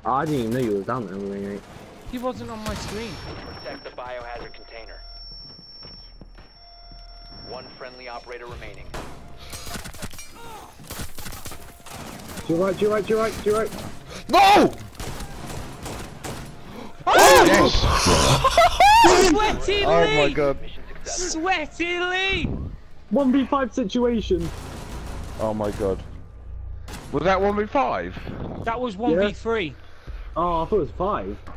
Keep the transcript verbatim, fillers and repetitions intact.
I didn't even know you was down there, mate. He wasn't on my screen. Protect the biohazard container. One friendly operator remaining. To your right, to your right, to your right, to your right. No! Oh! Yes! Sweaty Lee! Oh my god. Mission successful. Sweaty Lee! one v five situation. Oh my god. Was that one v five? That was one v three. Oh, I thought it was five.